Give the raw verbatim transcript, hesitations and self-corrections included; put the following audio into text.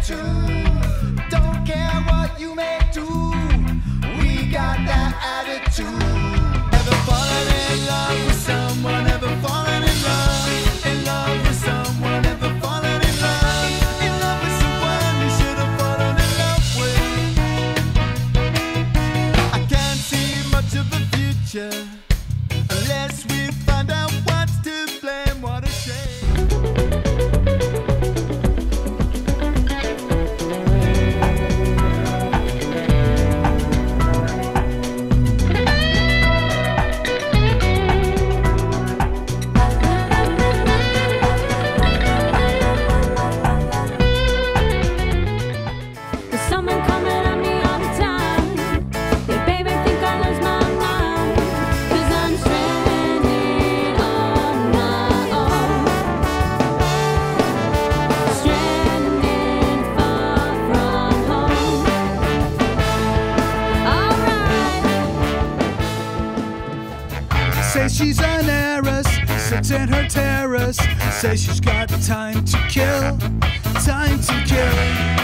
true. Don't care what you may do, we got that attitude. Ever fallen in love with someone? Ever fallen in love? In love with someone? Ever fallen in love? In love with someone you should have fallen in love with. I can't see much of a future unless we find out what's to blame. What a shame. Say she's an heiress, sits in her terrace. Say she's got time to kill, time to kill.